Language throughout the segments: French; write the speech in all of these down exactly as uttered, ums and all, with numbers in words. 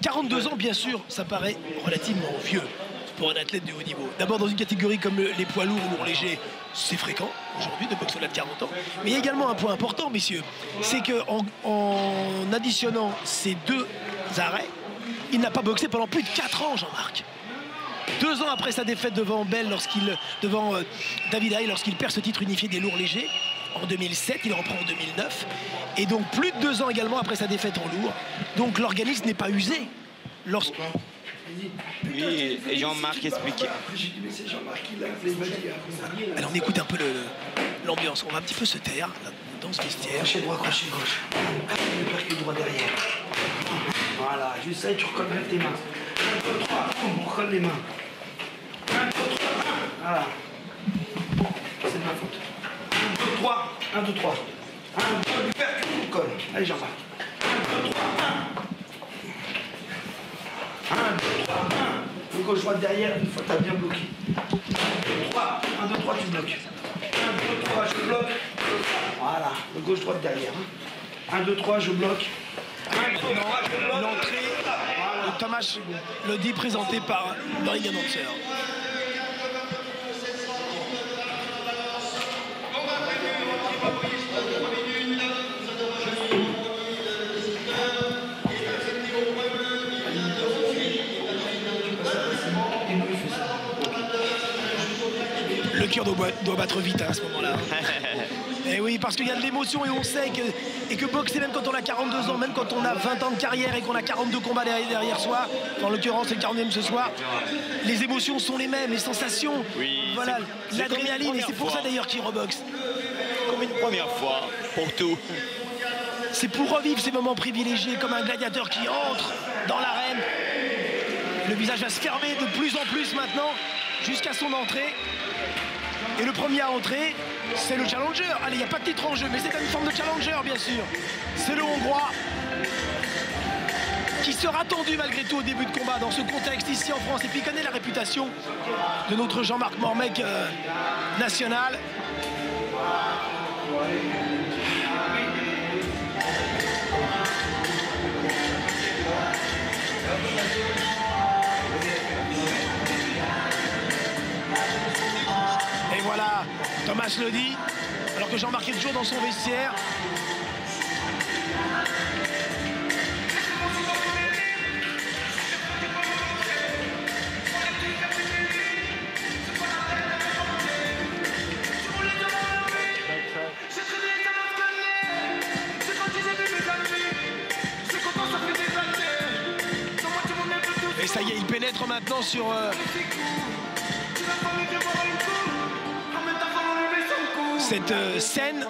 quarante-deux ans, bien sûr, ça paraît relativement vieux pour un athlète de haut niveau. D'abord, dans une catégorie comme les poids lourds ou lourds légers, c'est fréquent aujourd'hui de boxer au-delà de quarante ans. Mais il y a également un point important, messieurs, c'est qu'en en additionnant ces deux arrêts, il n'a pas boxé pendant plus de quatre ans, Jean-Marc. Deux ans après sa défaite devant Bell, lorsqu'il devant euh, David Haye, lorsqu'il perd ce titre unifié des lourds légers en deux mille sept, il reprend en deux mille neuf, et donc plus de deux ans également après sa défaite en lourd. Donc l'organisme n'est pas usé. Lorsque... Oui, et Jean-Marc expliquait. Alors on écoute un peu l'ambiance, on va un petit peu se taire là, dans ce vestiaire. Crochet droit, crochet gauche. Le percute droit derrière. Voilà, juste ça et tu recolles avec tes mains. un, deux, trois, on recolle les mains. un, deux, trois, voilà. C'est de ma faute. un, deux, trois, un, deux, trois. un, deux, du percute, on colle. Allez, Jean-Marc. un, deux, trois, un. un, deux, trois, un. Le gauche droite derrière, une fois que tu as bien bloqué. un, deux, trois, un, deux, trois, tu bloques. un, deux, trois, je bloque. Voilà, le gauche droite derrière. un, deux, trois, je bloque. Maintenant, l'entrée de Thomas Lodi présenté par le ring announcer. Le cœur doit, doit battre vite hein, à ce moment-là. Et oui, parce qu'il y a de l'émotion et on sait que, et que boxer, même quand on a quarante-deux ans, même quand on a vingt ans de carrière et qu'on a quarante-deux combats derrière, derrière soi, en l'occurrence c'est le quarantième ce soir, les émotions sont les mêmes, les sensations, oui, voilà, l'adrénaline, et c'est pour ça d'ailleurs qu'il reboxe. Comme une première fois, pour tout. C'est pour revivre ces moments privilégiés comme un gladiateur qui entre dans l'arène. Le visage va se fermer de plus en plus maintenant, jusqu'à son entrée. Et le premier à entrer, c'est le challenger. Allez, il n'y a pas de titre en jeu, mais c'est une forme de challenger, bien sûr. C'est le Hongrois qui sera attendu malgré tout au début de combat dans ce contexte ici en France. Et puis il connaît la réputation de notre Jean-Marc Mormec euh, national. Et voilà, Thomas Lodi, alors que Jean-Marc est toujours dans son vestiaire. Et ça y est, il pénètre maintenant sur... Euh, cette euh, scène.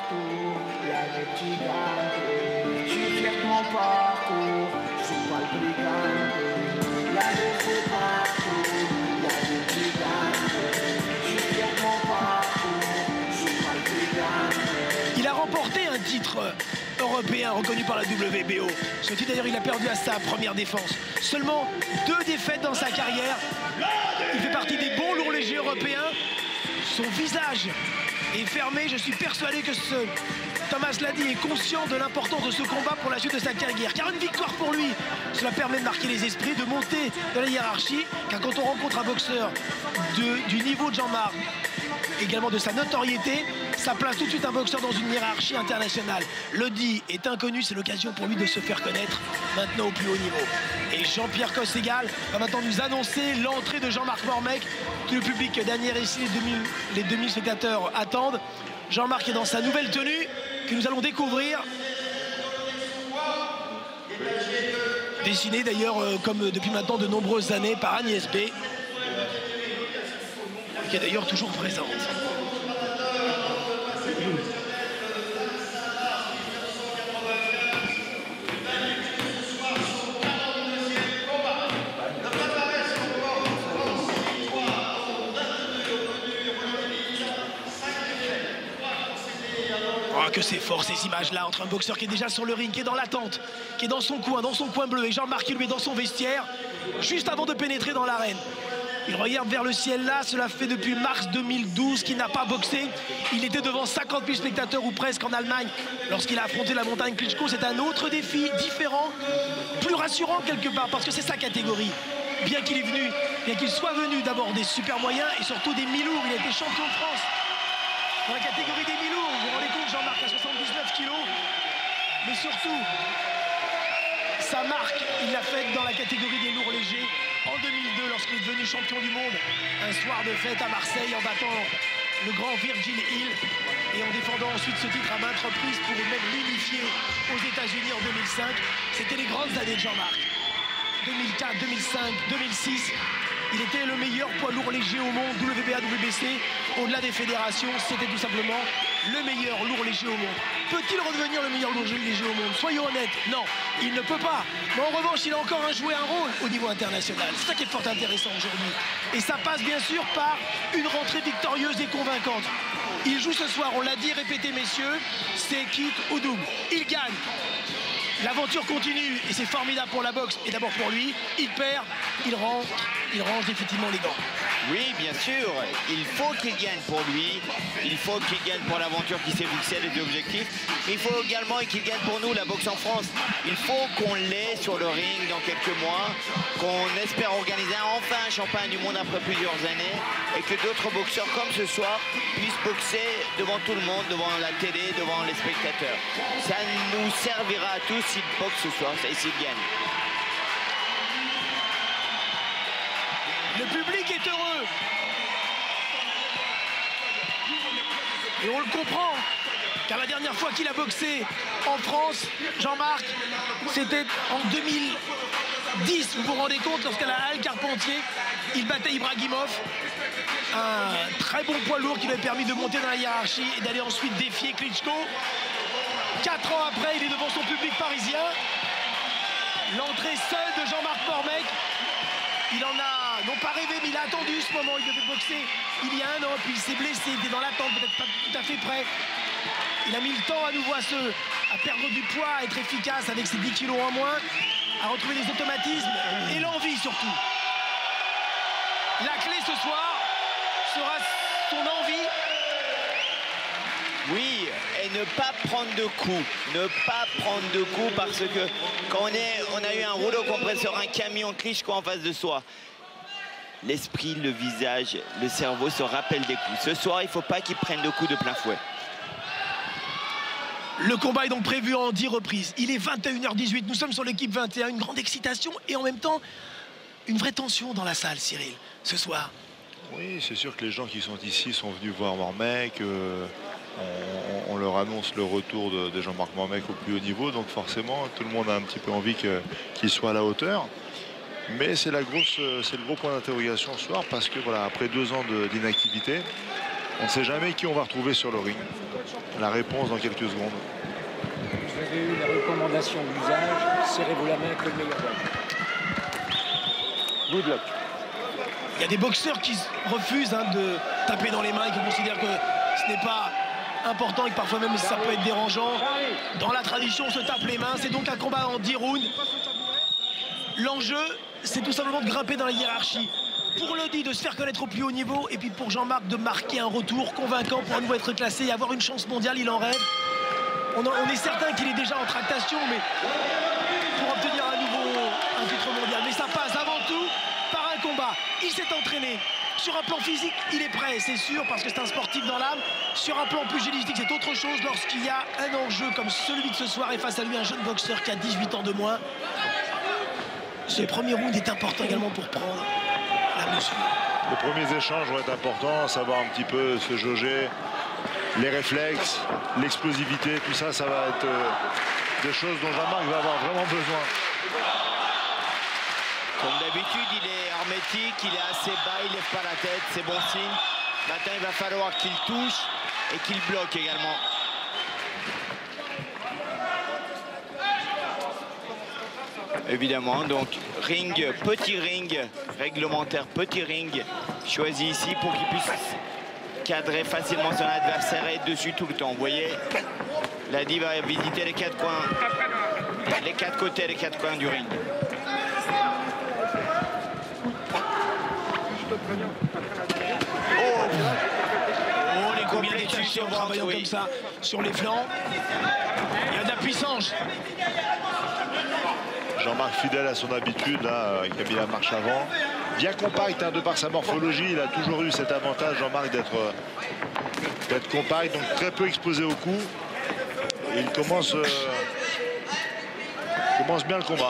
Il a remporté un titre européen reconnu par la W B O. Ce titre d'ailleurs il a perdu à sa première défense. Seulement deux défaites dans sa carrière. Il fait partie des bons lourds légers européens. Son visage est fermé. Je suis persuadé que ce Thomas Lodi est conscient de l'importance de ce combat pour la suite de sa carrière. Car une victoire pour lui, cela permet de marquer les esprits, de monter dans la hiérarchie. Car quand on rencontre un boxeur de, du niveau de Jean-Marc, également de sa notoriété, ça place tout de suite un boxeur dans une hiérarchie internationale. Lodi est inconnu, c'est l'occasion pour lui de se faire connaître maintenant au plus haut niveau. Et Jean-Pierre Cosségal va maintenant nous annoncer l'entrée de Jean-Marc Mormec. Tout le public d'Anières ici, les deux mille, les deux mille spectateurs attendent. Jean-Marc est dans sa nouvelle tenue que nous allons découvrir. Dessinée d'ailleurs euh, comme depuis maintenant de nombreuses années par Agnès B, qui est d'ailleurs toujours présente. Oh, que c'est fort ces images-là entre un boxeur qui est déjà sur le ring, qui est dans l'attente, qui est dans son coin, dans son coin bleu, et Jean-Marc qui lui est dans son vestiaire, juste avant de pénétrer dans l'arène. Il regarde vers le ciel là, cela fait depuis mars deux mille douze qu'il n'a pas boxé. Il était devant cinquante mille spectateurs ou presque en Allemagne lorsqu'il a affronté la montagne Klitschko. C'est un autre défi, différent, plus rassurant quelque part parce que c'est sa catégorie. Bien qu'il est venu, bien qu'il soit venu d'abord des super moyens et surtout des mi-lourds, il a été champion de France. Dans la catégorie des mi-lourds, vous vous rendez compte, Jean-Marc à soixante-dix-neuf kilos, mais surtout, sa marque, il l'a faite dans la catégorie des lourds légers en deux mille deux lorsqu'il est devenu champion du monde. Un soir de fête à Marseille en battant le grand Virgil Hill et en défendant ensuite ce titre à maintes reprises pour même l'unifier aux États-Unis en deux mille cinq. C'était les grandes années de Jean-Marc. deux mille quatre, deux mille cinq, deux mille six, il était le meilleur poids lourd léger au monde, W B A, W B C. Au-delà des fédérations, c'était tout simplement le meilleur lourd léger au monde. Peut-il redevenir le meilleur lourd léger au monde? Soyons honnêtes, non, il ne peut pas. Mais en revanche, il a encore un joué un rôle au niveau international. C'est ça qui est fort intéressant aujourd'hui. Et ça passe bien sûr par une rentrée victorieuse et convaincante. Il joue ce soir, on l'a dit, répétez messieurs, c'est quitte ou double. Il gagne. L'aventure continue et c'est formidable pour la boxe et d'abord pour lui. Il perd, il rentre, il range définitivement les gants. Oui, bien sûr, il faut qu'il gagne pour lui, il faut qu'il gagne pour l'aventure qui s'est fixée, les objectifs. Il faut également qu'il gagne pour nous, la boxe en France. Il faut qu'on l'ait sur le ring dans quelques mois, qu'on espère organiser enfin un championnat du monde après plusieurs années et que d'autres boxeurs comme ce soir puissent boxer devant tout le monde, devant la télé, devant les spectateurs. Ça nous servira à tous s'il boxe ce soir et s'il gagne. Le public est heureux. Et on le comprend, car la dernière fois qu'il a boxé en France, Jean-Marc, c'était en deux mille dix. Vous vous rendez compte, lorsqu'à la Halle Carpentier, il battait Ibragimov, un très bon poids lourd qui lui a permis de monter dans la hiérarchie et d'aller ensuite défier Klitschko. Quatre ans après, il est devant son public parisien. L'entrée seule de Jean-Marc Mormec. Il en a, non pas rêvé, mais il a attendu ce moment. Il devait boxer il y a un an, puis il s'est blessé, il était dans l'attente, peut-être pas tout à fait prêt. Il a mis le temps à nouveau à, se, à perdre du poids, à être efficace avec ses dix kilos en moins, à retrouver les automatismes et l'envie surtout. La clé ce soir sera son envie. Oui, et ne pas prendre de coups, ne pas prendre de coups parce que quand on, est, on a eu un rouleau compresseur, un camion Klitschko en face de soi, l'esprit, le visage, le cerveau se rappellent des coups. Ce soir, il ne faut pas qu'il prenne de coups de plein fouet. Le combat est donc prévu en dix reprises. Il est vingt et une heures dix-huit, nous sommes sur l'équipe vingt et un, une grande excitation et en même temps une vraie tension dans la salle, Cyril, ce soir. Oui, c'est sûr que les gens qui sont ici sont venus voir Mormec. Euh... On, on leur annonce le retour de, de Jean-Marc Mormec au plus haut niveau, donc forcément tout le monde a un petit peu envie que, qu'il soit à la hauteur. Mais c'est la grosse, c'est le gros point d'interrogation ce soir parce que voilà, après deux ans de, d'inactivité, on ne sait jamais qui on va retrouver sur le ring. La réponse dans quelques secondes. Vous avez eu la recommandation d'usage, serrez-vous la main avec le meilleur. Good luck. Il y a des boxeurs qui refusent hein, de taper dans les mains et qui considèrent que ce n'est pas important et que parfois même ça peut être dérangeant. Dans la tradition, on se tape les mains. C'est donc un combat en dix rounds. L'enjeu, c'est tout simplement de grimper dans la hiérarchie. Pour Lodi, de se faire connaître au plus haut niveau. Et puis pour Jean-Marc, de marquer un retour convaincant pour à nouveau être classé et avoir une chance mondiale. Il en rêve. On, en, on est certain qu'il est déjà en tractation, mais pour obtenir à nouveau un titre mondial. Mais ça passe avant tout par un combat. Il s'est entraîné. Sur un plan physique, il est prêt, c'est sûr, parce que c'est un sportif dans l'âme. Sur un plan pugilistique, c'est autre chose lorsqu'il y a un enjeu comme celui de ce soir et face à lui un jeune boxeur qui a dix-huit ans de moins. Ce premier round est important également pour prendre la mesure. Les premiers échanges vont être importants, savoir un petit peu se jauger, les réflexes, l'explosivité, tout ça, ça va être euh, des choses dont Jean-Marc va avoir vraiment besoin. Comme d'habitude, il est hermétique, il est assez bas, il lève pas la tête, c'est bon signe. Maintenant, il va falloir qu'il touche et qu'il bloque également. Évidemment, donc ring, petit ring, réglementaire, petit ring, choisi ici pour qu'il puisse cadrer facilement son adversaire et être dessus tout le temps. Vous voyez, Ladi va visiter les quatre coins, les quatre côtés, les quatre coins du ring. Oh, les combien Complétude détachés sur en travaillant ventre, oui. comme ça sur les flancs. Il y a de la puissance. Jean-Marc fidèle à son habitude, là, euh, qui a mis la marche avant. Bien compact, hein, de par sa morphologie, il a toujours eu cet avantage, Jean-Marc, d'être euh, d'être compact, donc très peu exposé au coup. Et il commence, euh, commence bien le combat.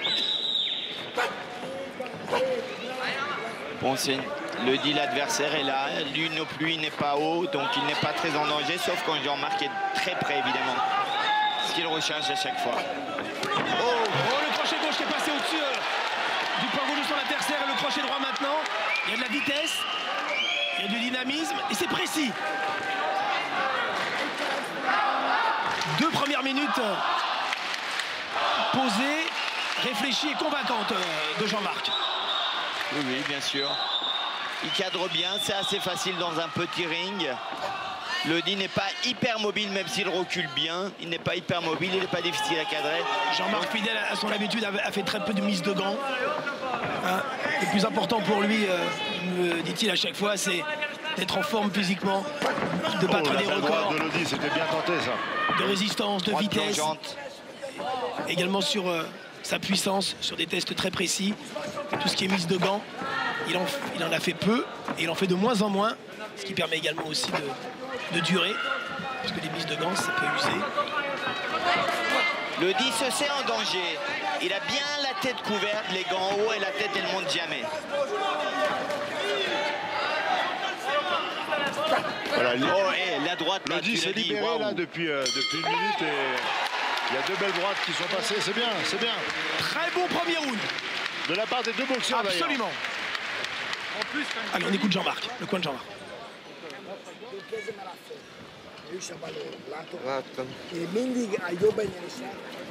Bon, c'est le dit l'adversaire est là. Lui non plus, il n'est pas haut, donc il n'est pas très en danger, sauf quand Jean-Marc est très près, évidemment. Ce qu'il recherche à chaque fois. Oh, oh, le crochet gauche qui est passé au-dessus euh, du point gauche de son adversaire. Et le crochet droit maintenant. Il y a de la vitesse, il y a du dynamisme et c'est précis. Deux premières minutes euh, posées, réfléchies et convaincantes euh, de Jean-Marc. Oui, oui, bien sûr. Il cadre bien, c'est assez facile dans un petit ring. Le dit n'est pas hyper mobile, même s'il recule bien. Il n'est pas hyper mobile, il n'est pas difficile à cadrer. Jean-Marc, fidèle à son habitude, a fait très peu de mise de gants. Hein, le plus important pour lui, euh, me dit-il à chaque fois, c'est d'être en forme physiquement, de battre Oh, des la droite records de Lodi, c'était bien tenté, ça. de résistance, de Droite vitesse. plongeante. Également sur euh, sa puissance, sur des tests très précis. Tout ce qui est mise de gants, il en, il en a fait peu et il en fait de moins en moins, ce qui permet également aussi de, de durer, parce que les mises de gants, ça peut user. Le dit se sait en danger. Il a bien la tête couverte, les gants en haut et la tête, elle monte jamais. Voilà, Oh, et la droite, là, Lodi tu s'est l'as dit, libéré waouh. là depuis, euh, depuis une minute et il y a deux belles droites qui sont passées. C'est bien, c'est bien. Très bon premier round, De la part des deux boxeurs d'ailleurs. absolument. Allez, on écoute Jean-Marc, le coin de Jean-Marc. E mindig ayo benyesha.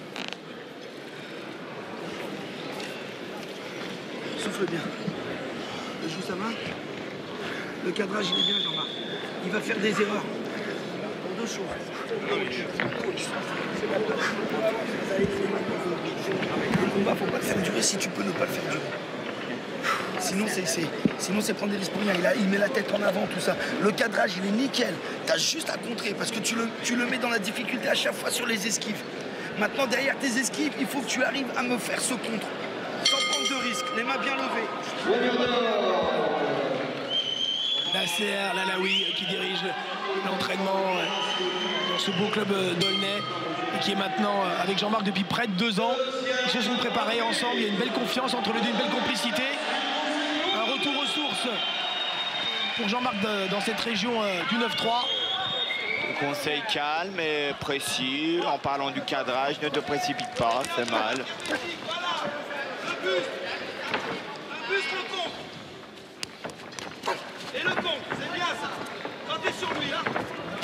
Souffle bien. Le joue ça va. Le cadrage il est bien Jean-Marc. Il va faire des erreurs. Pour deux choses. Le combat, faut pas le faire durer si tu peux ne pas le faire durer. Sinon, c'est sinon c'est prendre des risques pour rien. Il, a, il met la tête en avant, tout ça. Le cadrage, il est nickel. Tu as juste à contrer parce que tu le, tu le mets dans la difficulté à chaque fois sur les esquives. Maintenant, derrière tes esquives, il faut que tu arrives à me faire ce contre. Sans prendre de risques, les mains bien levées. Nasser Lalaoui qui dirige l'entraînement dans ce beau club d'Aulnay et qui est maintenant avec Jean-Marc depuis près de deux ans. Ils se sont préparés ensemble, il y a une belle confiance entre les deux, une belle complicité. Un retour aux sources pour Jean-Marc dans cette région du neuf trois. Conseil calme et précis, en parlant du cadrage, ne te précipite pas, c'est mal. Et le con, c'est bien ça. Quand t'es sur lui, hein.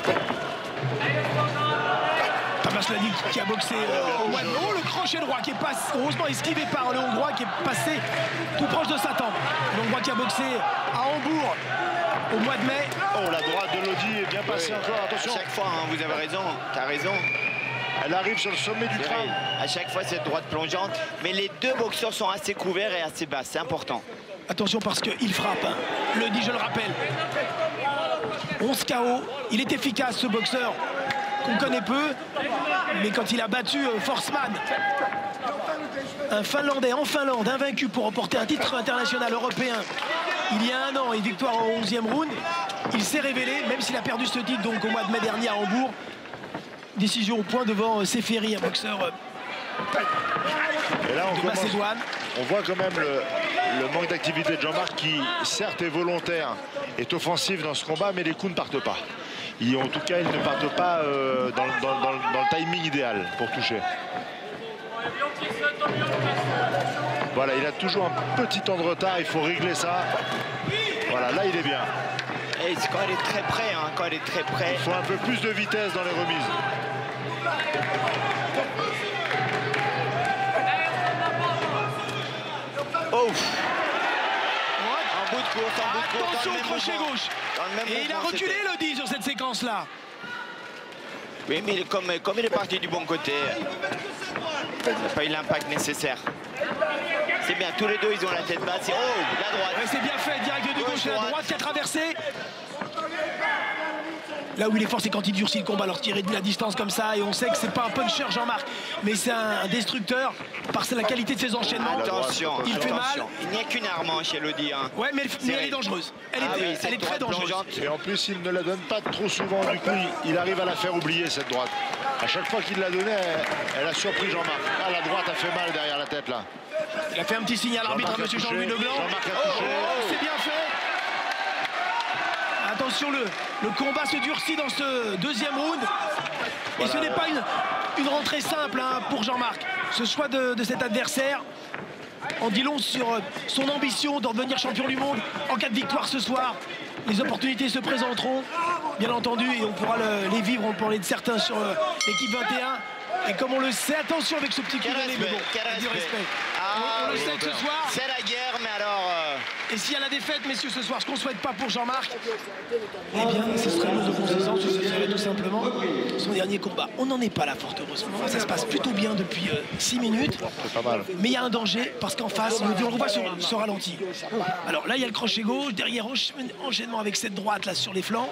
Tamas Ladik qui a boxé euh, au mois de... Oh, le crochet droit qui est passé, heureusement esquivé par le Hongrois qui est passé tout proche de sa tempe. Le Hongrois qui a boxé à Hambourg au mois de mai. Oh, la droite de Lodi est bien passée Oui. encore, attention. À chaque fois, hein, vous avez raison, t'as raison. Elle arrive sur le sommet du crâne. À chaque fois, cette droite plongeante. Mais les deux boxeurs sont assez couverts et assez bas, c'est important. Attention parce qu'il frappe, hein. Le dit, je le rappelle. onze K O, il est efficace ce boxeur qu'on connaît peu, mais quand il a battu euh, Forsman, un Finlandais en Finlande, invaincu pour remporter un titre international européen il y a un an et victoire au onzième round, il s'est révélé, même s'il a perdu ce titre donc au mois de mai dernier à Hambourg. Décision au point devant euh, Seferi, un boxeur euh, Et là, on, de commence, Macédoine. on voit quand même le, le manque d'activité de Jean-Marc qui, certes, est volontaire, est offensif dans ce combat, mais les coups ne partent pas. Et en tout cas, ils ne partent pas euh, dans, dans, dans, dans le timing idéal pour toucher. Voilà, il a toujours un petit temps de retard, il faut régler ça. Voilà, là, il est bien. Et quand elle est très près, hein, quand elle est très près. Il faut un peu plus de vitesse dans les remises. Oh. En bout de course, en bout de course. Attention dans au le même crochet mouvement. gauche. Dans le même Et il a mouvement, reculé, c'était- le dit, sur cette séquence-là. Oui, mais comme, comme il est parti du bon côté, il n'a pas eu l'impact nécessaire. C'est bien, tous les deux, ils ont la tête basse. Et oh, la droite. Ouais, c'est bien fait, direct de gauche, Gauche, la droite. droite qui a traversé. Là où il est fort, c'est quand il durcit le combat, alors tirer de la distance comme ça, et on sait que c'est pas un puncher Jean-Marc, mais c'est un destructeur par la qualité de ses enchaînements. Attention, il fait mal. attention. Il n'y a qu'une arme hein, chez Elodie. Hein. Ouais, mais, elle, mais elle est dangereuse. Elle est, Ah oui, elle cette est très droite dangereuse. plongeante. Et en plus, il ne la donne pas trop souvent. Du coup, il, il arrive à la faire oublier, cette droite. À chaque fois qu'il l'a donnée, elle, elle a surpris Jean-Marc. Ah, la droite a fait mal derrière la tête, là. Il a fait un petit signe à l'arbitre, Jean-Marc a monsieur touché. Jean-Louis Leblanc. Jean-Marc a Oh, touché. oh, c'est bien fait. Attention, le, le combat se durcit dans ce deuxième round. Et Voilà. ce n'est pas une, une rentrée simple hein, pour Jean-Marc. Ce choix de, de cet adversaire en dit long sur son ambition d'en devenir champion du monde en cas de victoire ce soir. Les opportunités se présenteront, bien entendu, et on pourra le- les vivre. On parlait de certains sur euh, l'équipe vingt et un. Et comme on le sait, attention avec ce petit coup Quel de nez, mais respect, bon, quel du respect. respect. Ah, on, on le oui, sait que ce soir, c'est la guerre, mais alors... euh, et s'il y a la défaite, messieurs, ce soir, ce qu'on ne souhaite pas pour Jean-Marc, eh bien, ce serait l'eau de consistance, ce serait tout simplement son dernier combat. On n'en est pas là, fort heureusement. Ça se passe plutôt bien depuis six minutes. C'est pas mal. Mais il y a un danger, parce qu'en face, le on le voit se, se ralentit. Alors là, il y a le crochet gauche, derrière, encha- enchaînement avec cette droite, là, sur les flancs.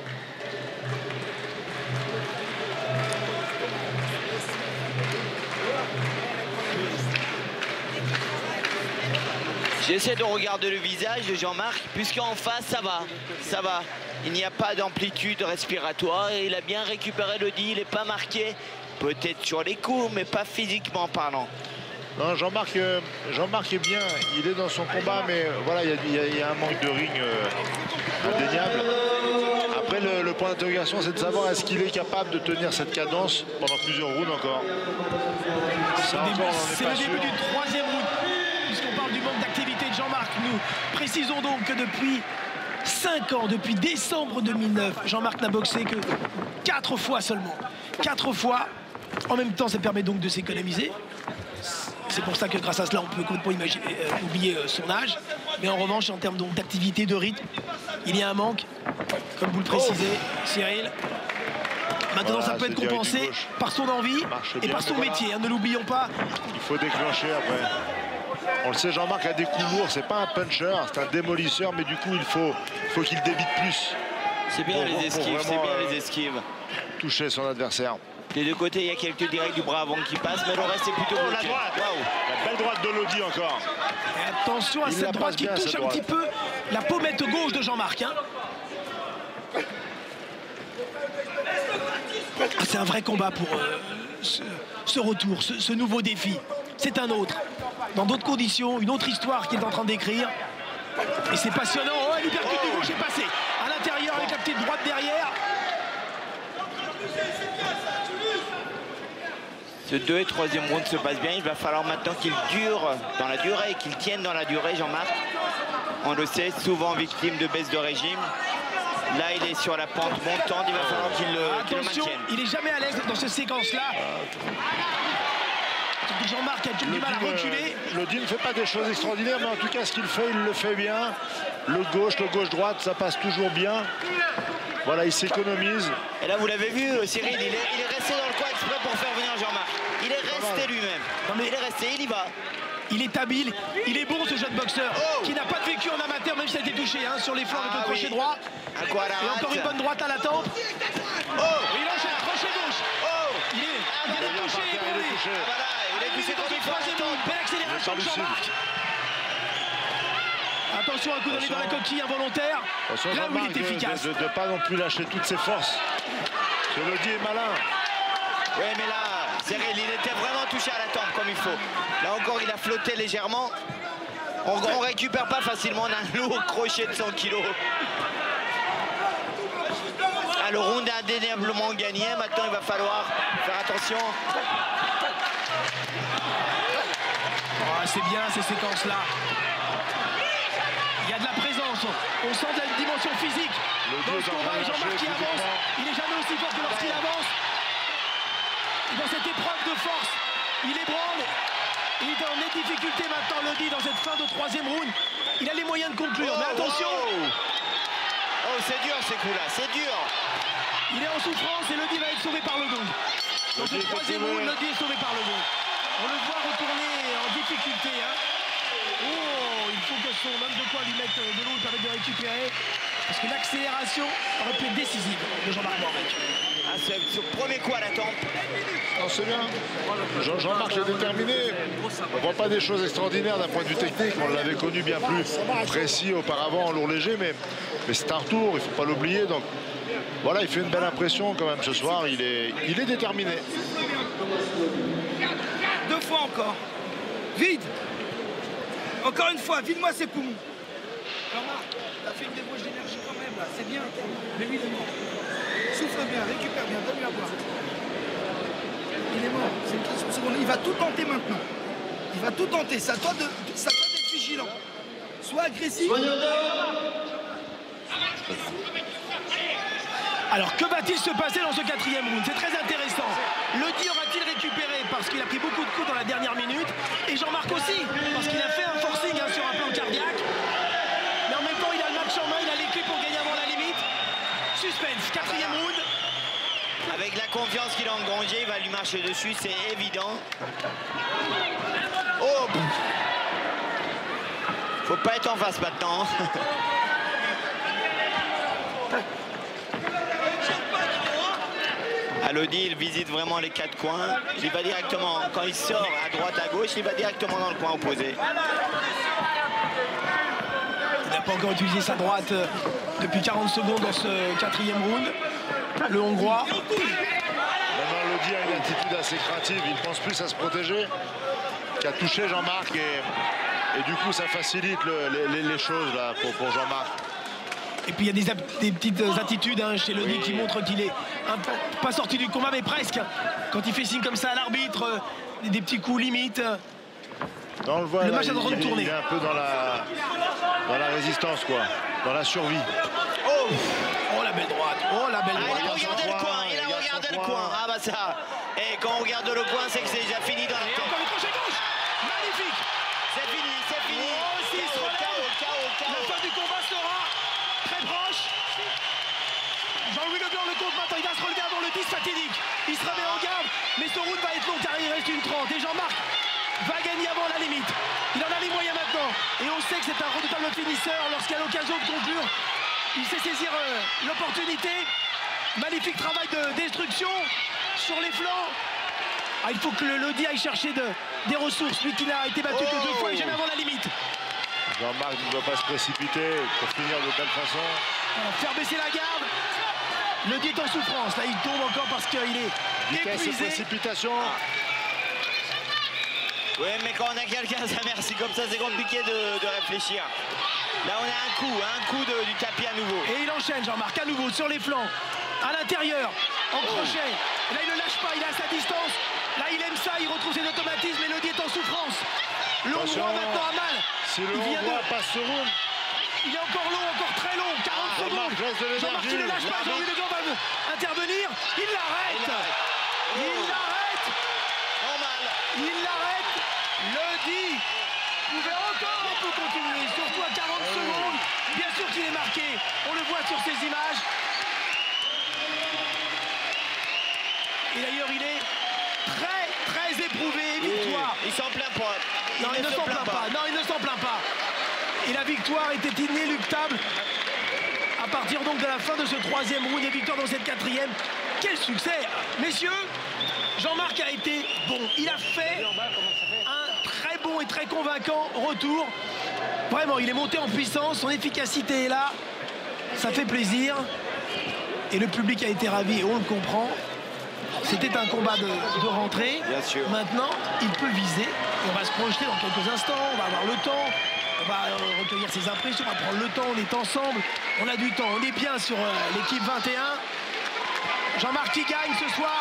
J'essaie de regarder le visage de Jean-Marc, puisqu'en face, ça va, ça va. Il n'y a pas d'amplitude respiratoire et il a bien récupéré le dit, il n'est pas marqué. Peut-être sur les coups, mais pas physiquement parlant. Non, Jean-Marc euh, Jean-Marc est bien. Il est dans son combat, mais euh, voilà, il y a- il y, a- il y a un manque de ring euh, indéniable. Après, le, le point d'interrogation, c'est de savoir est-ce qu'il est capable de tenir cette cadence pendant plusieurs rounds encore. Ça Début- encore, on n'en est C'est pas le début sûr. du troisième round. Puisqu'on parle du manque d'activité de Jean-Marc, nous précisons donc que depuis cinq ans, depuis décembre deux mille neuf, Jean-Marc n'a boxé que quatre fois seulement. quatre fois. En même temps, ça permet donc de s'économiser. C'est pour ça que grâce à cela, on peut complètement imaginer, euh, oublier euh, son âge. Mais en revanche, en termes donc d'activité, de rythme, il y a un manque, comme vous le précisez, Cyril. Maintenant, Voilà, ça peut c'est être direct du compensé gauche. par son envie Marche et bien, par son mais voilà. métier. hein, ne l'oublions pas. Il faut déclencher après. On le sait, Jean-Marc a des coups lourds. C'est pas un puncher, c'est un démolisseur, mais du coup, il faut, il faut qu'il débite plus. C'est bien Pour- les pour esquives, c'est vraiment, bien euh, les esquives. Toucher son adversaire. Des deux côtés, il y a quelques directs du bras avant qui passent, mais le reste est plutôt Oh, la bloqué. droite. Waouh. La belle droite de Lodi encore. Et attention à Il la cette droite passe qui bien, touche cette un droite. petit peu la pommette gauche de Jean-Marc. hein. Ah, c'est un vrai combat pour euh, ce, ce retour, ce, ce nouveau défi. C'est un autre. Dans d'autres conditions, une autre histoire qu'il est en train d'écrire. Et c'est passionnant. Oh, l'hypercute du gauche est passé. À l'intérieur avec la petite droite derrière. Ce deux et troisième round se passe bien. Il va falloir maintenant qu'il dure dans la durée, qu'il tienne dans la durée, Jean-Marc. On le sait, souvent victime de baisse de régime. Là, il est sur la pente montante. Il va falloir qu'il le, qu'il le Attention, maintienne. il est jamais à l'aise dans cette séquence-là. Jean-Marc a du mal à reculer. Lodi ne fait pas des choses extraordinaires, mais en tout cas, ce qu'il fait, il le fait bien. Le gauche, le gauche-droite, ça passe toujours bien. Voilà, il s'économise. Et là, vous l'avez vu, Cyril, il est, il est resté dans le coin exprès pour faire venir Jean-Marc. Il est resté lui-même. Il est resté, il y va. Il est habile, il est bon ce jeune boxeur Oh. qui n'a pas de vécu en amateur, même s'il a été touché hein, sur les flancs avec Ah le crochet oui. droit. Un coup à la Et encore rate. une bonne droite à la tempe. Oh, Et il enchaîne, crochet gauche. oh. Il est, il voilà. est touché, Il est épaulé. touché. Ah, voilà, il est touché Dans comme le il faut à la troisième tempe. round, belle accélération de lucide. Jean-Marc. Attention, un coup donné dans la coquille involontaire. Attention, Là où il Jean-Marc, est de- efficace. De ne pas non plus lâcher toutes ses forces. Ce Lodi est malin. Oui, mais là, Cyril, il était vraiment touché à la tempe comme il faut. Là encore, il a flotté légèrement. On ne récupère pas facilement, on a un lourd crochet de cent kilos. Ah, le round est indéniablement gagné. Maintenant, il va falloir faire attention. Ah, c'est bien ces séquences-là. Il y a de la présence. On sent de la dimension physique. Le Dans dos ce est en combat, train de Jean-Marc lâcher qui avance. physiquement. Il n'est jamais aussi fort que lorsqu'il avance. Et dans cette épreuve de force, il ébranle. Il est en nette difficulté maintenant, Lodi, dans cette fin de troisième round. Il a les moyens de conclure, mais attention, Oh, oh, c'est dur ces coups-là, c'est dur. il est en souffrance et Lodi va être sauvé par le gong. Dans ce Lodi est troisième sauvé. round, Lodi est sauvé par le gong. On le voit retourner en difficulté. Hein. son, même de quoi lui mettre de l'eau, lui permettre de récupérer. Parce que l'accélération aurait pu être décisive de Jean-Marc Mormec. Ah, c'est ce premier coup à la tempe. Non, c'est bien. Jean- Jean-Marc est déterminé. On ne voit pas des choses extraordinaires d'un point de vue technique. On l'avait connu bien plus précis auparavant en lourd léger, mais, mais c'est un retour, il ne faut pas l'oublier. Donc voilà, il fait une belle impression quand même ce soir. Il est, il est déterminé. Deux fois encore. Vide. Encore une fois, vide-moi ses poumons. Jean-Marc, t'as fait une débauche d'énergie quand même là, c'est bien. Mais lui, il est mort. Souffle bien, récupère bien, donne-lui à boire. Il est mort, c'est une question de seconde. Il va tout tenter maintenant. Il va tout tenter. C'est à toi de- c'est à toi d'être vigilant. Sois agressif. Alors, que va-t-il se passer dans ce quatrième round? C'est très intéressant. Lodi aura-t-il récupéré parce qu'il a pris beaucoup de coups dans la dernière minute? Et Jean-Marc aussi, parce qu'il a fait un forcing hein, sur un plan cardiaque. Mais en même temps, il a le match en main, il a les clés pour gagner avant la limite. Suspense, quatrième round. Avec la confiance qu'il a engrangée, il va lui marcher dessus, c'est évident. Oh! Faut pas être en face maintenant. Lodi, il visite vraiment les quatre coins. Il va directement, quand il sort à droite, à gauche, il va directement dans le coin opposé. Il n'a pas encore utilisé sa droite euh, depuis quarante secondes dans ce quatrième round. Le Hongrois. Maintenant, Lodi a une attitude assez craintive. Il pense plus à se protéger qu'à toucher Jean-Marc. Et, et du coup, ça facilite le- les, les choses là, pour, pour Jean-Marc. Et puis il y a des, des petites attitudes hein, chez Lodi qui montrent qu'il est un peu, pas sorti du combat, mais presque. Quand il fait signe comme ça à l'arbitre, euh, des, des petits coups limites. Non, on le voit, Le là, match est en il, train de il- tourner. il est un peu dans la, dans la résistance, quoi, dans la survie. Oh! Oh la belle droite, oh la belle Ah, droite. il a regardé le coin, coin, il il a regarde regardé son le coin. coin. Ah bah ça. Et quand on regarde le coin, c'est que c'est déjà fini dans la Et tête. encore le crochet gauche. Magnifique. C'est fini, c'est fini. Oh, si, il se K O, relève. K O, K O. La fin du combat sera très proche. Jean-Louis Leblanc le compte maintenant, il va se relever avant le dix fatidique. Il se remet en garde, mais son round va être long car il reste une trente. Et Jean-Marc va gagner avant la limite. Il en a les moyens maintenant. Et on sait que c'est un redoutable finisseur lorsqu'il a l'occasion de conclure. Il sait saisir euh, l'opportunité. Magnifique travail de destruction sur les flancs. Ah, il faut que le Lodi aille chercher de, des ressources. Lui qui n'a été battu que deux fois et jamais avant la limite. Jean-Marc ne doit pas se précipiter pour finir de belle façon. Faire baisser la garde. Lodi est en souffrance. Là, il tombe encore parce qu'il est Vitesse et épuisé. précipitation. Oui, mais quand on a quelqu'un à sa merci comme ça, c'est compliqué de, de réfléchir. Là, on a un coup, un coup de- du tapis à nouveau. Et il enchaîne, Jean-Marc, à nouveau sur les flancs, à l'intérieur, en crochet. Et là, il ne lâche pas, il est à sa distance. Là, il aime ça, il retrouve ses automatismes. Et Lodi est en souffrance. Le Attention. Hongrois maintenant a mal. Si le Il vient Hongrois de- passe ce round, Il est encore long, encore très long, quarante Ah, secondes. Jean-Marc reste de l'énergie. Jean-Marc qui ne lâche pas, Jean-Louis Leblanc va intervenir. Il l'arrête. Il l'arrête. Normal. Il l'arrête. Lodi pouvait encore un peu continuer, surtout à quarante secondes. Bien sûr qu'il est marqué. On le voit sur ces images. Et d'ailleurs, il est très, très éprouvé. Victoire. Il s'en plaint pas. Non, il ne se s'en plaint pas. Non, il ne s'en plaint pas. Et la victoire était inéluctable. À partir donc de la fin de ce troisième round et victoire dans cette quatrième. Quel succès! Messieurs, Jean-Marc a été bon. Il a fait un très bon et très convaincant retour. Vraiment, il est monté en puissance. Son efficacité est là. Ça fait plaisir. Et le public a été ravi et on le comprend. C'était un combat de, de rentrée. Bien sûr. Maintenant, il peut viser. Et on va se projeter dans quelques instants. On va avoir le temps. On va euh, recueillir ses impressions. On va prendre le temps. On est ensemble. On a du temps. On est bien sur euh, l'équipe vingt et un. Jean-Marc qui gagne ce soir.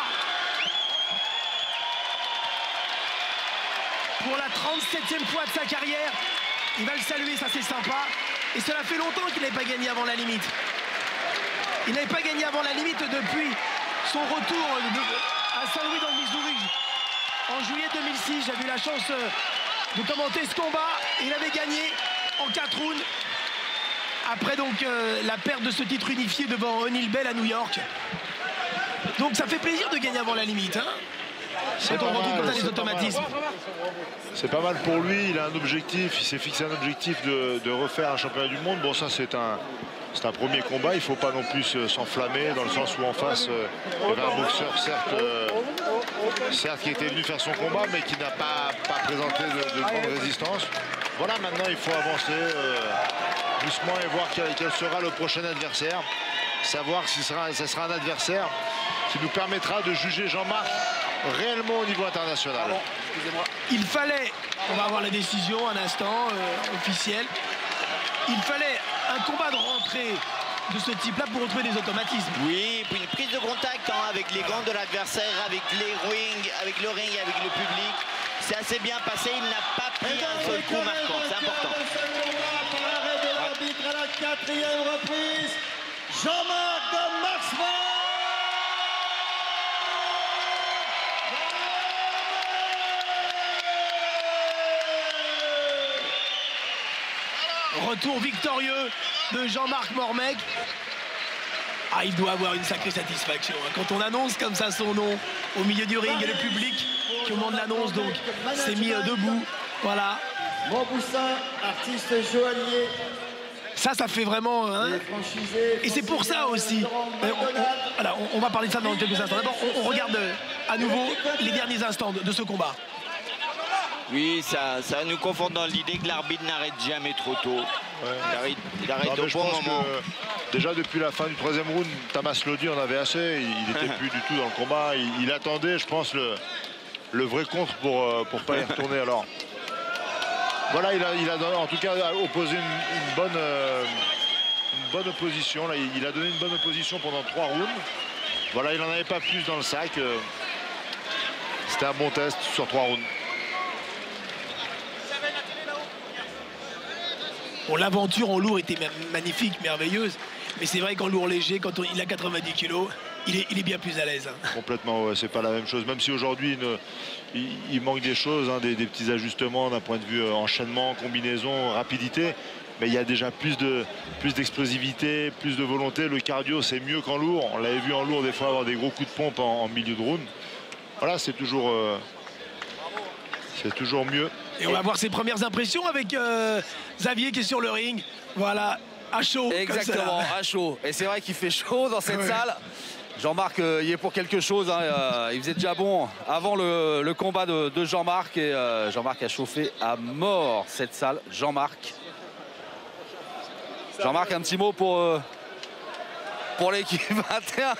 Pour la trente-septième fois de sa carrière. Il va le saluer, ça c'est sympa. Et cela fait longtemps qu'il n'avait pas gagné avant la limite. Il n'avait pas gagné avant la limite depuis son retour de- à Saint-Louis dans le Missouri. En juillet deux mille six, j'avais eu la chance euh, de commenter ce combat. Il avait gagné en quatre rounds. Après donc euh, la perte de ce titre unifié devant O'Neal Bell à New York. Donc ça fait plaisir de gagner avant la limite. Hein. C'est on retrouve comme ça les automatismes. C'est pas mal pour lui, il a un objectif, il s'est fixé un objectif de, de refaire un championnat du monde. Bon, ça c'est un, c'est un premier combat, il ne faut pas non plus s'enflammer dans le sens où en face, euh, il y avait un boxeur certes, euh, certes qui était venu faire son combat mais qui n'a pas, pas présenté de, de grande résistance. Voilà, maintenant il faut avancer euh, doucement et voir quel, quel sera le prochain adversaire. Savoir si ce sera, ce sera un adversaire qui nous permettra de juger Jean-Marc réellement au niveau international. Il fallait, on va avoir la décision un instant euh, officielle, il fallait un combat de rentrée de ce type-là pour retrouver des automatismes. Oui, puis une prise de contact hein, avec les gants de l'adversaire, avec les rings, avec le ring, avec le public. C'est assez bien passé, il n'a pas pris un seul coup marquant, c'est important. Par l'arrêt de l'arbitre à la quatrième reprise, Jean-Marc de Marxman. Retour victorieux de Jean-Marc Mormec. Ah, il doit avoir une sacrée satisfaction hein. Quand on annonce comme ça son nom au milieu du ring et le public qui au moment de l'annonce donc s'est mis euh, debout. Voilà. Montboussin, artiste joaillier. Ça, ça fait vraiment... Hein, et c'est pour ça aussi. Euh, on, on, alors, on, on va parler de ça dans quelques instants. D'abord, on, on regarde euh, à nouveau les derniers instants de, de ce combat. Oui, ça, ça nous conforte dans l'idée que l'arbitre n'arrête jamais trop tôt. Ouais. Il arrête, il arrête non, au bon moment. Que, déjà depuis la fin du troisième round, Tamas Lodi en avait assez. Il n'était plus du tout dans le combat. Il, il attendait, je pense, le, le vrai contre pour pour pas y retourner. Alors voilà, il a, il a en tout cas opposé une, une bonne euh, une bonne opposition. Là, il, il a donné une bonne opposition pendant trois rounds. Voilà, il n'en avait pas plus dans le sac. C'était un bon test sur trois rounds. Bon, l'aventure en lourd était magnifique, merveilleuse. Mais c'est vrai qu'en lourd léger, quand on, il a quatre-vingt-dix kilos, il est, il est bien plus à l'aise. Hein. Complètement, ouais, c'est pas la même chose. Même si aujourd'hui, il, il manque des choses, hein, des, des petits ajustements d'un point de vue euh, enchaînement, combinaison, rapidité. Mais il y a déjà plus de plus d'explosivité, plus de volonté. Le cardio, c'est mieux qu'en lourd. On l'avait vu en lourd des fois avoir des gros coups de pompe en, en milieu de round. Voilà, c'est toujours, euh, c'est toujours mieux. Et on va voir ses premières impressions avec euh, Xavier qui est sur le ring. Voilà, à chaud. Exactement, à chaud. Et c'est vrai qu'il fait chaud dans cette ouais. salle. Jean-Marc euh, y est pour quelque chose. Hein. Euh, il faisait déjà bon avant le, le combat de, de Jean-Marc. Et euh, Jean-Marc a chauffé à mort cette salle. Jean-Marc. Jean-Marc, un petit mot pour... Euh, Pour l'équipe vingt et un.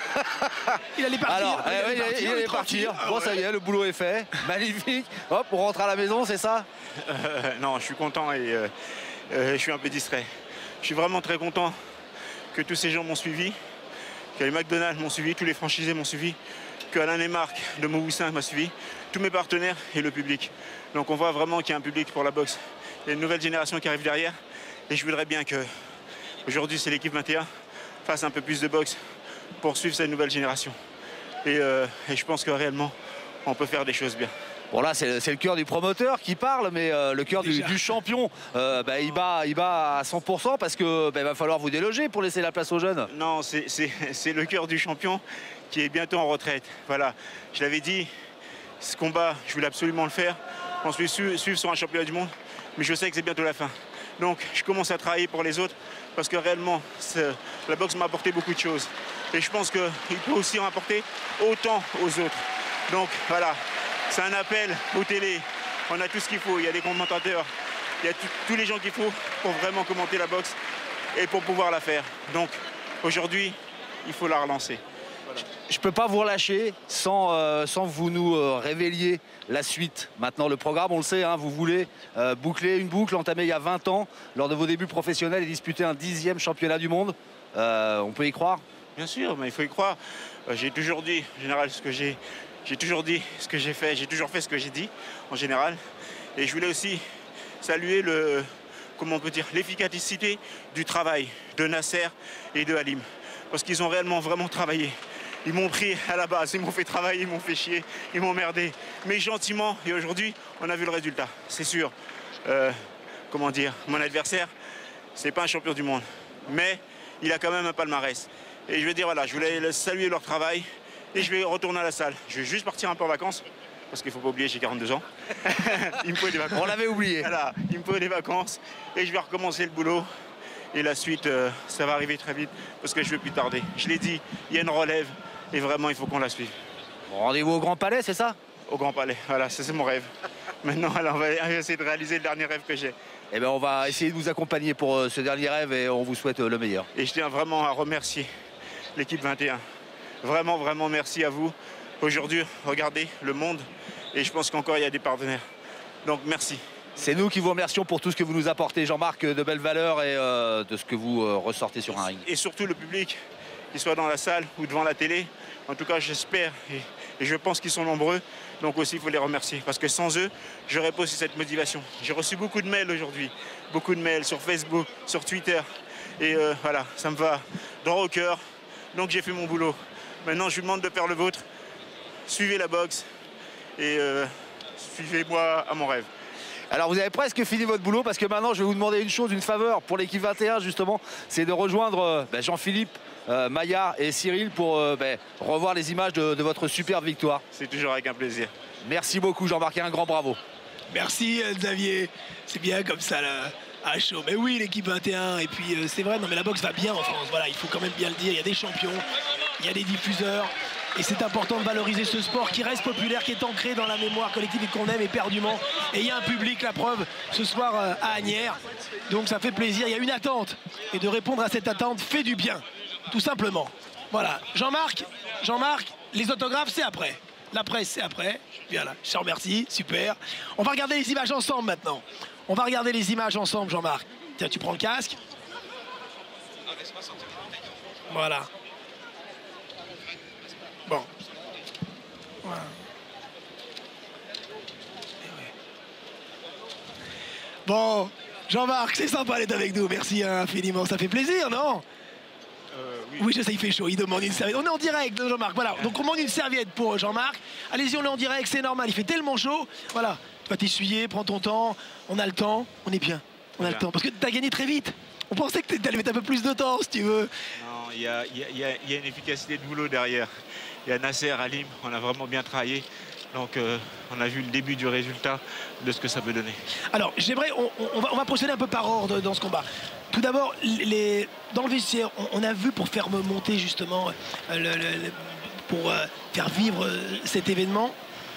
Il allait partir. Alors, il, allait, partir, il allait partir. Ah, bon, ouais. Ça y est, le boulot est fait. Magnifique. Hop, on rentre à la maison, c'est ça? euh, Non, je suis content et euh, euh, je suis un peu distrait. Je suis vraiment très content que tous ces gens m'ont suivi, que les McDonald's m'ont suivi, tous les franchisés m'ont suivi, que Alain et Marc de Montboussin m'a suivi, tous mes partenaires et le public. Donc on voit vraiment qu'il y a un public pour la boxe. Il y a une nouvelle génération qui arrive derrière et je voudrais bien que aujourd'hui c'est l'équipe vingt et un fasse un peu plus de boxe pour suivre cette nouvelle génération. Et, euh, et je pense que réellement, on peut faire des choses bien. Bon là, c'est le cœur du promoteur qui parle, mais euh, le cœur du, du champion, euh, bah, il, bat, il bat à cent pour cent parce qu'il bah, va falloir vous déloger pour laisser la place aux jeunes. Non, c'est le cœur du champion qui est bientôt en retraite. Voilà, je l'avais dit, ce combat, je voulais absolument le faire. On se suivre sur un championnat du monde, mais je sais que c'est bientôt la fin. Donc, je commence à travailler pour les autres parce que réellement, la boxe m'a apporté beaucoup de choses. Et je pense qu'il peut aussi en apporter autant aux autres. Donc, voilà, c'est un appel aux télé. On a tout ce qu'il faut. Il y a des commentateurs, il y a tous les gens qu'il faut pour vraiment commenter la boxe et pour pouvoir la faire. Donc, aujourd'hui, il faut la relancer. Voilà. Je ne peux pas vous relâcher sans, euh, sans vous nous euh, révéliez la suite. Maintenant, le programme, on le sait, hein, vous voulez euh, boucler une boucle entamée il y a vingt ans, lors de vos débuts professionnels, et disputer un dixième championnat du monde. Euh, on peut y croire? Bien sûr, mais il faut y croire. Euh, j'ai toujours dit, en général, ce que j'ai... J'ai toujours dit ce que j'ai fait, j'ai toujours fait ce que j'ai dit, en général. Et je voulais aussi saluer le, comment on peut dire, l'efficacité du travail de Nasser et de Halim. Parce qu'ils ont réellement, vraiment travaillé. Ils m'ont pris à la base, ils m'ont fait travailler, ils m'ont fait chier, ils m'ont emmerdé. Mais gentiment, et aujourd'hui, on a vu le résultat, c'est sûr. Euh, comment dire, mon adversaire, c'est pas un champion du monde. Mais il a quand même un palmarès. Et je veux dire, voilà, je voulais saluer leur travail. Et je vais retourner à la salle. Je vais juste partir un peu en vacances. parce qu'il ne faut pas oublier, j'ai quarante-deux ans. Il me faut des vacances. On l'avait oublié. Voilà, il me faut des vacances et je vais recommencer le boulot. Et la suite, euh, ça va arriver très vite parce que je ne vais plus tarder. Je l'ai dit, il y a une relève et vraiment, il faut qu'on la suive. Rendez-vous au Grand Palais, c'est ça? Au Grand Palais, voilà, ça c'est mon rêve. Maintenant, alors, on va essayer de réaliser le dernier rêve que j'ai. Eh bien, on va essayer de vous accompagner pour euh, ce dernier rêve et on vous souhaite euh, le meilleur. Et je tiens vraiment à remercier l'équipe vingt et un. Vraiment, vraiment merci à vous. Aujourd'hui, regardez le monde et je pense qu'encore il y a des partenaires. Donc merci. C'est nous qui vous remercions pour tout ce que vous nous apportez, Jean-Marc, de belles valeurs et euh, de ce que vous euh, ressortez sur un ring. Et surtout le public, qu'il soit dans la salle ou devant la télé. En tout cas, j'espère et, et je pense qu'ils sont nombreux. Donc aussi, il faut les remercier. Parce que sans eux, j'aurais pas aussi cette motivation. J'ai reçu beaucoup de mails aujourd'hui. Beaucoup de mails sur Facebook, sur Twitter. Et euh, voilà, ça me va droit au cœur. Donc j'ai fait mon boulot. Maintenant, je vous demande de faire le vôtre. Suivez la boxe et euh, suivez-moi à mon rêve. Alors vous avez presque fini votre boulot parce que maintenant je vais vous demander une chose, une faveur pour l'équipe vingt et un justement, c'est de rejoindre euh, ben, Jean-Philippe, euh, Maillard et Cyril pour euh, ben, revoir les images de, de votre superbe victoire. C'est toujours avec un plaisir. Merci beaucoup Jean-Marc et un grand bravo. Merci Xavier, c'est bien comme ça là, à chaud. Mais oui, l'équipe vingt et un, et puis euh, c'est vrai, non mais la boxe va bien en France, voilà, il faut quand même bien le dire, il y a des champions, il y a des diffuseurs. Et c'est important de valoriser ce sport qui reste populaire, qui est ancré dans la mémoire collective et qu'on aime éperdument. Et il y a un public, la preuve, ce soir à Asnières. Donc ça fait plaisir, il y a une attente. Et de répondre à cette attente fait du bien, tout simplement. Voilà, Jean-Marc, Jean-Marc, les autographes c'est après. La presse c'est après. Voilà, je te remercie, super. On va regarder les images ensemble maintenant. On va regarder les images ensemble, Jean-Marc. Tiens, tu prends le casque. Voilà. Bon. Voilà. Bon, Jean-Marc, c'est sympa d'être avec nous. Merci infiniment. Ça fait plaisir, non? euh, oui. oui, je sais, il fait chaud. Il demande une serviette. On est en direct, Jean-Marc. Voilà. Donc, on demande une serviette pour Jean-Marc. Allez-y, on est en direct. C'est normal. Il fait tellement chaud. Voilà. Tu vas t'essuyer, prends ton temps. On a le temps. On est bien. On a le temps. Parce que tu as gagné très vite. On pensait que tu allais mettre un peu plus de temps, si tu veux. Non, il y a, y, a, y, a, y a une efficacité de boulot derrière. Il y a Nasser, Alim, on a vraiment bien travaillé. Donc euh, on a vu le début du résultat de ce que ça peut donner. Alors j'aimerais, on, on, va, on va procéder un peu par ordre dans ce combat. Tout d'abord, les, dans le vestiaire, on, on a vu pour faire monter justement, euh, le, le, le, pour euh, faire vivre euh, cet événement,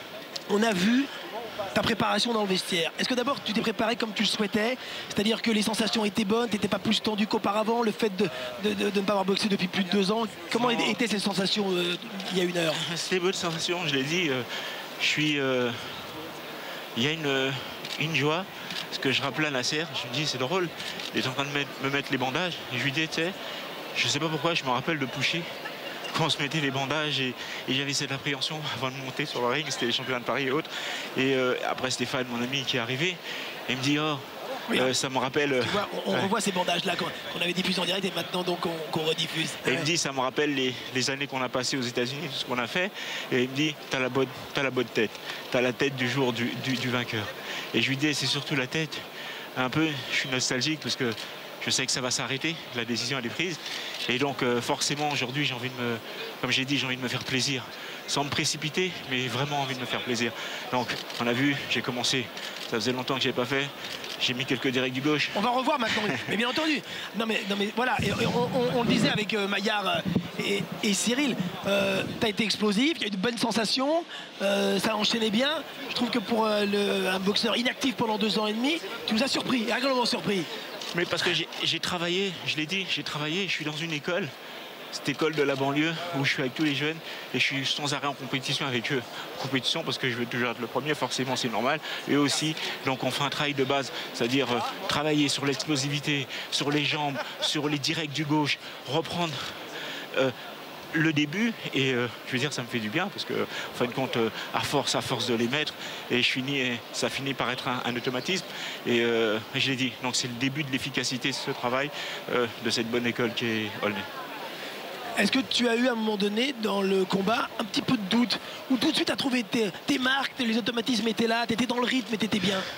on a vu ta préparation dans le vestiaire. Est-ce que d'abord tu t'es préparé comme tu le souhaitais? C'est-à-dire que les sensations étaient bonnes, tu n'étais pas plus tendu qu'auparavant, le fait de, de, de, de ne pas avoir boxé depuis plus de deux ans. Comment non. étaient ces sensations euh, il y a une heure? C'était bonne sensation, je l'ai dit. Euh, je suis... Euh, il y a une, une joie, parce que je rappelais à Nasser, je lui dis c'est drôle, il est en train de mettre, me mettre les bandages. Et je lui dis, tu sais, je sais pas pourquoi, je me rappelle de Pouchy. Quand on se mettait les bandages et, et j'avais cette appréhension avant de monter sur le ring, c'était les championnats de Paris et autres. Et euh, après Stéphane, mon ami, qui est arrivé, il me dit oh, oui, euh, ça me rappelle. Tu vois, on, on ouais. revoit ces bandages-là qu'on qu avait diffusés en direct et maintenant donc on, qu'on rediffuse. Et ouais. il me dit ça me rappelle les, les années qu'on a passées aux États-Unis, tout ce qu'on a fait. Et il me dit t'as la bonne, t'as la bonne tête, t'as la tête du jour du, du, du vainqueur. Et je lui dis c'est surtout la tête. Un peu, je suis nostalgique parce que je sais que ça va s'arrêter, la décision elle est prise. Et donc euh, forcément aujourd'hui j'ai envie de me, comme j'ai dit, j'ai envie de me faire plaisir. Sans me précipiter, mais vraiment envie de me faire plaisir. Donc on a vu, j'ai commencé, ça faisait longtemps que je n'avais pas fait. J'ai mis quelques directs du gauche. On va revoir maintenant, mais bien entendu. Non mais, non mais voilà, et on, on, on le disait avec euh, Maillard et, et Cyril, euh, tu as été explosif, il y a eu de bonnes sensations, euh, ça a enchaîné bien. Je trouve que pour euh, le, un boxeur inactif pendant deux ans et demi, tu nous as surpris, agréablement surpris. Mais parce que j'ai travaillé, je l'ai dit, j'ai travaillé, je suis dans une école, cette école de la banlieue où je suis avec tous les jeunes et je suis sans arrêt en compétition avec eux. Compétition parce que je veux toujours être le premier, forcément c'est normal. Et aussi, donc on fait un travail de base, c'est-à-dire euh, travailler sur l'explosivité, sur les jambes, sur les directs du gauche, reprendre euh, le début et euh, je veux dire ça me fait du bien parce que en fin de compte euh, à force à force de les mettre et je finis et ça finit par être un, un automatisme et euh, je l'ai dit donc c'est le début de l'efficacité de ce travail euh, de cette bonne école qui est Aulnay. Est-ce que tu as eu à un moment donné dans le combat un petit peu de doute ou tout de suite tu as trouvé tes, tes marques, les automatismes étaient là, tu étais dans le rythme et tu étais bien?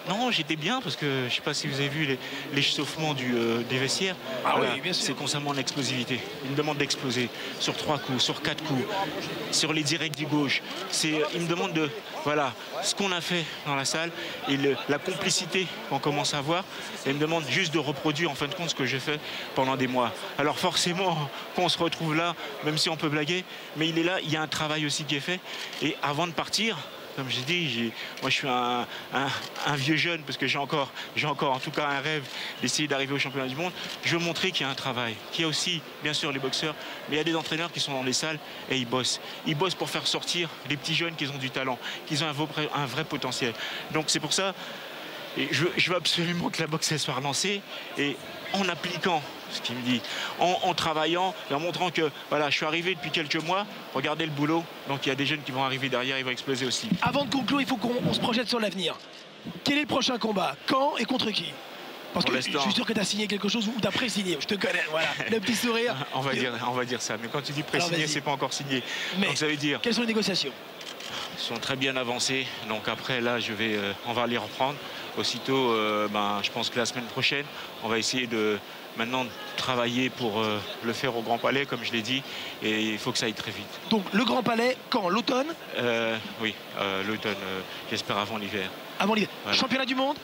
Non, j'étais bien parce que je ne sais pas si vous avez vu l'échauffement euh, des vestiaires. Ah voilà, oui, bien sûr. c'est concernant l'explosivité. Il me demande d'exploser sur trois coups, sur quatre coups, sur les directs du gauche. Il me demande de, voilà, ce qu'on a fait dans la salle et le, la complicité qu'on commence à avoir. Et il me demande juste de reproduire en fin de compte ce que j'ai fait pendant des mois. Alors forcément, quand on se retrouve là, même si on peut blaguer, mais il est là, il y a un travail aussi qui est fait. Et avant de partir, comme j'ai dit, moi je suis un, un, un vieux jeune parce que j'ai encore, j'ai encore en tout cas un rêve d'essayer d'arriver au championnat du monde. Je veux montrer qu'il y a un travail, qu'il y a aussi bien sûr les boxeurs, mais il y a des entraîneurs qui sont dans les salles et ils bossent. Ils bossent pour faire sortir les petits jeunes qui ont du talent, qui ont un vrai, un vrai potentiel. Donc c'est pour ça, et je, je veux absolument que la boxe elle soit relancée et en appliquant ce qu'il me dit, en, en travaillant et en montrant que voilà, je suis arrivé depuis quelques mois, regardez le boulot, donc il y a des jeunes qui vont arriver derrière, ils vont exploser aussi. Avant de conclure, il faut qu'on se projette sur l'avenir. Quel est le prochain combat? Quand et contre qui? Parce que je suis sûr que tu as signé quelque chose ou tu as pré-signé, je te connais, voilà, le petit sourire. on, va dire, on va dire ça, mais quand tu dis pré-signé, c'est pas encore signé. Mais donc ça veut dire... Quelles sont les négociations? Ils sont très bien avancés, donc après là, je vais, euh, on va les reprendre. Aussitôt, euh, ben, je pense que la semaine prochaine, on va essayer de maintenant travailler pour euh, le faire au Grand Palais, comme je l'ai dit, et il faut que ça aille très vite. Donc le Grand Palais, quand? L'automne? euh, Oui, euh, l'automne, euh, j'espère avant l'hiver. Avant l'hiver. Voilà. Championnat du monde?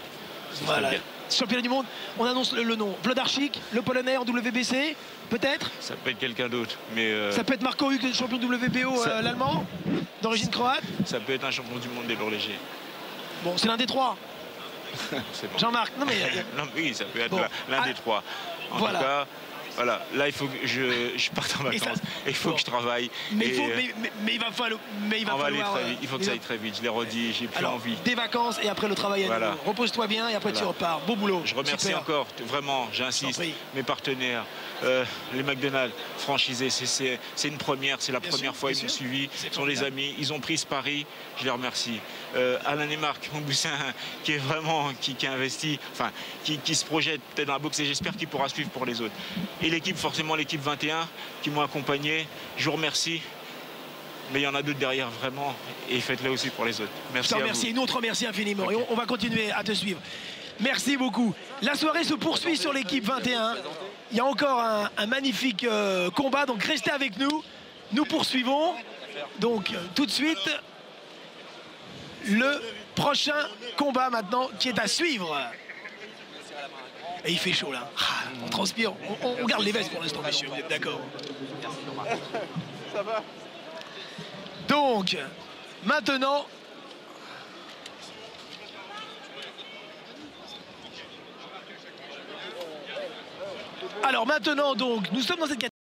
Voilà. Bien. Championnat du monde, on annonce le, le nom. Vlodarczyk, le Polonais en W B C, peut-être? Ça peut être quelqu'un d'autre, mais... Euh, ça peut être Marco Huck, champion W B O, ça... euh, l'Allemand, d'origine croate? Ça peut être un champion du monde des lourds légers. Bon, c'est l'un des trois. Bon. Jean-Marc, non mais... non, oui, ça peut être bon. l'un ah, des trois. En voilà. tout cas, voilà, là il faut que je, je parte en vacances. Ça, et il faut bon. que je travaille. Mais, et, il, faut, mais, mais, mais il va falloir. Mais il va on va falloir, aller très vite. Il faut que ça aille très vite. Je l'ai redit, j'ai plus Alors, envie. Des vacances et après le travail à voilà. nouveau. Repose-toi bien et après voilà. tu repars. Beau boulot. Je remercie Super. encore, vraiment, j'insiste, mes partenaires, euh, les McDonald's franchisés. C'est une première, c'est la bien première sûr, fois ils m'ont suivi. Ce sont des amis, ils ont pris ce pari. Je les remercie. Euh, Alain et Marc, mon boussin, qui est vraiment, qui, qui a investi, enfin, qui, qui se projette peut-être dans la boxe et j'espère qu'il pourra suivre pour les autres. Et l'équipe, forcément, l'équipe vingt et un qui m'ont accompagné. Je vous remercie. Mais il y en a d'autres derrière, vraiment. Et faites-le aussi pour les autres. Merci. Je te remercie. Nous, on te remercie infiniment. Okay. Et on, on va continuer à te suivre. Merci beaucoup. La soirée se poursuit sur l'équipe vingt et un. Il y a encore un, un magnifique euh, combat. Donc, restez avec nous. Nous poursuivons. Donc, euh, tout de suite, le prochain combat maintenant qui est à suivre. Et il fait chaud là, ah, on transpire, on, on garde les vestes pour l'instant, messieurs, vous êtes d'accord? Ça va. Donc, maintenant... Alors maintenant, donc, nous sommes dans cette catégorie.